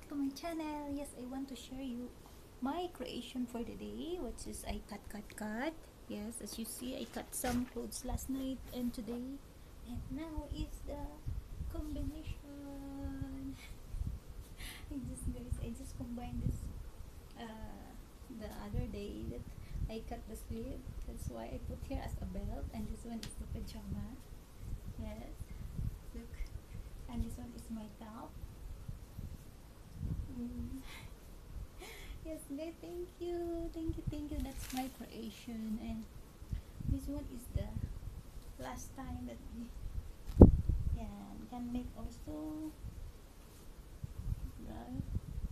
to my channel. Yes, I want to share you my creation for the day, which is I cut. Yes, as you see, I cut some clothes last night and today, and now is the combination. I just combined this the other day that I cut the sleeve. That's why I put here as a belt, and this one is the pajama. Yes, look, and this one is my top. Yes, guys, thank you. That's my creation, and this one is the last time that we can make also. Right?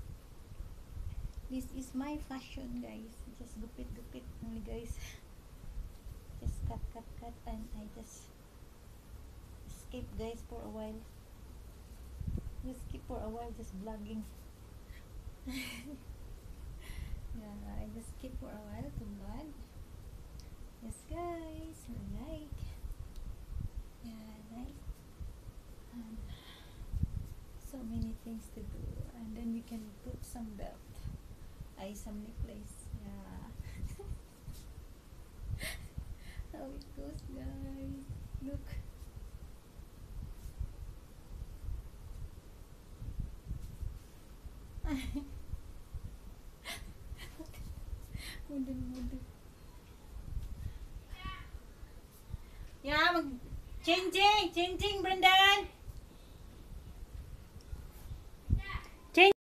This is my fashion, guys. Just gupit only, guys. Just cut, and I just skip, guys, for a while. Just skip for a while, just vlogging. I just skip for a while to vlog. Yes, guys, like, so many things to do, and then you can put some belt, some necklace. How it goes, guys. Look. Model. Changing, Brendan.